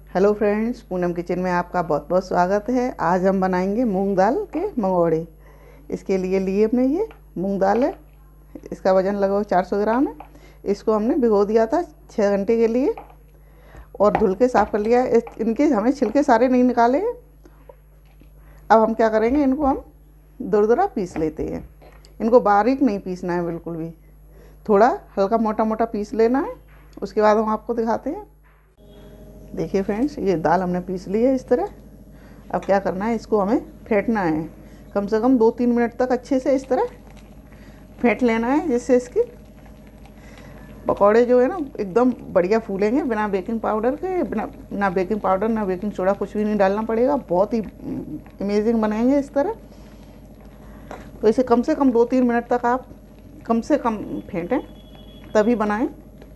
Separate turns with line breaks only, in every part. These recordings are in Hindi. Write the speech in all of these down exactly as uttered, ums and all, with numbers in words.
हेलो फ्रेंड्स, पूनम किचन में आपका बहुत बहुत स्वागत है। आज हम बनाएंगे मूंग दाल के मंगोड़े। इसके लिए लिए हमने ये मूंग दाल है। इसका वज़न लगभग चार सौ ग्राम है। इसको हमने भिगो दिया था छः घंटे के लिए और धुल के साफ़ कर लिया है। इनके हमें छिलके सारे नहीं निकाले हैं। अब हम क्या करेंगे, इनको हम दुरदुरा पीस लेते हैं। इनको बारीक नहीं पीसना है बिल्कुल भी, थोड़ा हल्का मोटा मोटा पीस लेना है। उसके बाद हम आपको दिखाते हैं। देखिए फ्रेंड्स, ये दाल हमने पीस ली है इस तरह। अब क्या करना है, इसको हमें फेंटना है कम से कम दो तीन मिनट तक। अच्छे से इस तरह फेंट लेना है जिससे इसकी पकौड़े जो है ना एकदम बढ़िया फूलेंगे। बिना बेकिंग पाउडर के, बिना ना बेकिंग पाउडर ना बेकिंग सोडा, कुछ भी नहीं डालना पड़ेगा। बहुत ही अमेजिंग बनेंगे इस तरह। तो इसे कम से कम दो तीन मिनट तक आप कम से कम फेंटें, तभी बनाएं।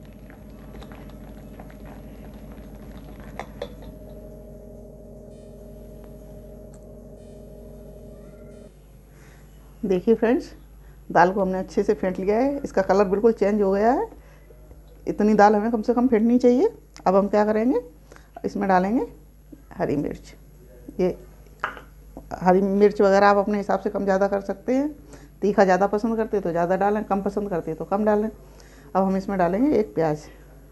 देखिए फ्रेंड्स, दाल को हमने अच्छे से फेंट लिया है। इसका कलर बिल्कुल चेंज हो गया है। इतनी दाल हमें कम से कम फेंटनी चाहिए। अब हम क्या करेंगे, इसमें डालेंगे हरी मिर्च। ये हरी मिर्च वगैरह आप अपने हिसाब से कम ज़्यादा कर सकते हैं। तीखा ज़्यादा पसंद करते तो ज़्यादा डालें, कम पसंद करते तो कम डालें। अब हम इसमें डालेंगे एक प्याज।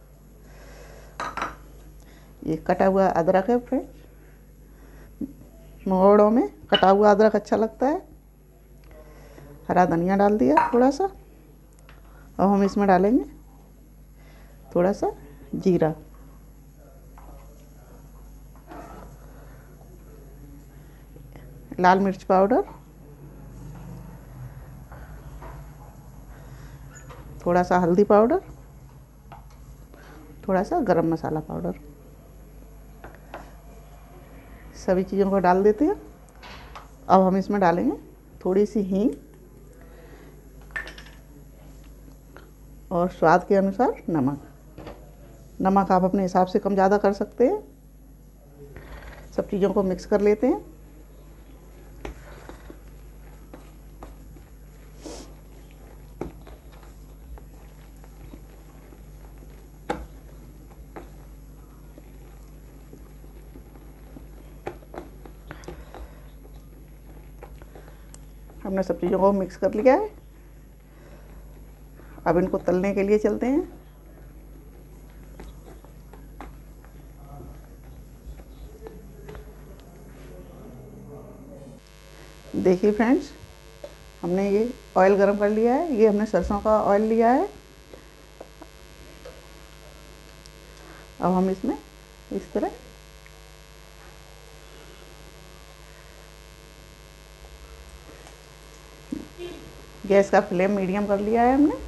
ये कटा हुआ अदरक है फ्रेंड्स, मंगोड़ों में कटा हुआ अदरक अच्छा लगता है। हरा धनिया डाल दिया थोड़ा सा। अब हम इसमें डालेंगे थोड़ा सा जीरा, लाल मिर्च पाउडर, थोड़ा सा हल्दी पाउडर, थोड़ा सा गरम मसाला पाउडर। सभी चीज़ों को डाल देते हैं। अब हम इसमें डालेंगे थोड़ी सी हींग और स्वाद के अनुसार नमक। नमक आप अपने हिसाब से कम ज़्यादा कर सकते हैं। सब चीज़ों को मिक्स कर लेते हैं। हमने सब चीज़ों को मिक्स कर लिया है। अब इनको तलने के लिए चलते हैं। देखिए फ्रेंड्स, हमने ये ऑयल गरम कर लिया है। ये हमने सरसों का ऑयल लिया है। अब हम इसमें इस तरह गैस का फ्लेम मीडियम कर लिया है हमने।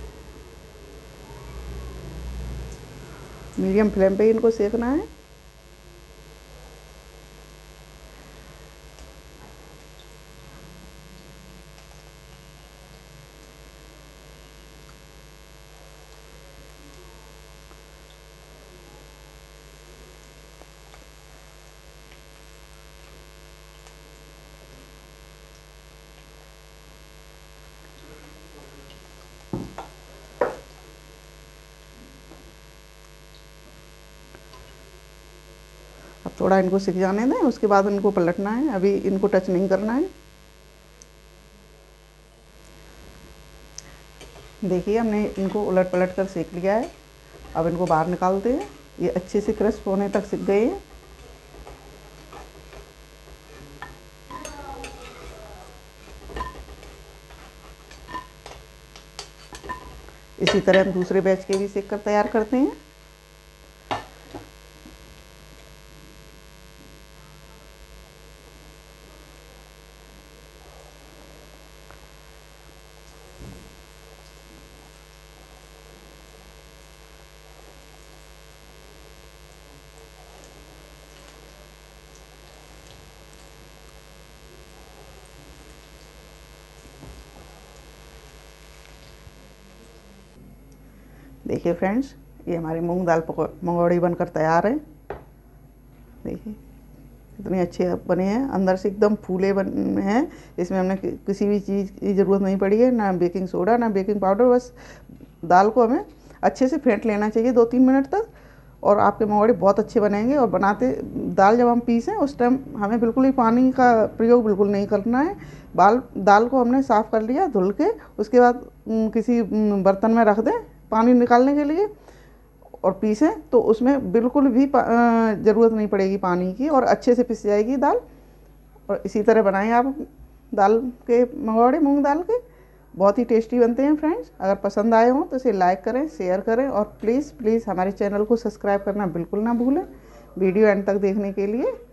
मीडियम फ्लेम पे इनको सेकना है। अब थोड़ा इनको सिक जाने दें, उसके बाद इनको पलटना है। अभी इनको टच नहीं करना है। देखिए, हमने इनको उलट पलट कर सेक लिया है। अब इनको बाहर निकालते हैं। ये अच्छे से क्रिस्प होने तक सिक गए हैं। इसी तरह हम दूसरे बैच के भी सेक कर तैयार करते हैं। देखिए फ्रेंड्स, ये हमारी मूंग दाल मंगोड़ी बनकर तैयार है। देखिए कितने अच्छे बने हैं, अंदर से एकदम फूले बने हैं। इसमें हमने किसी भी चीज़ की ज़रूरत नहीं पड़ी है, ना बेकिंग सोडा ना बेकिंग पाउडर। बस दाल को हमें अच्छे से फेंट लेना चाहिए दो तीन मिनट तक। और आपके मंगोड़े बहुत अच्छे बनेंगे। और बनाते दाल जब हम पीसें उस टाइम हमें बिल्कुल ही पानी का प्रयोग बिल्कुल नहीं करना है। बाल दाल को हमने साफ़ कर लिया धुल के, उसके बाद किसी बर्तन में रख दें पानी निकालने के लिए और पीसें तो उसमें बिल्कुल भी ज़रूरत नहीं पड़ेगी पानी की और अच्छे से पिस जाएगी दाल। और इसी तरह बनाएं आप दाल के मंगोड़े मूंग दाल के, बहुत ही टेस्टी बनते हैं फ्रेंड्स। अगर पसंद आए हों तो इसे लाइक करें, शेयर करें और प्लीज़ प्लीज़ हमारे चैनल को सब्सक्राइब करना बिल्कुल ना भूलें। वीडियो एंड तक देखने के लिए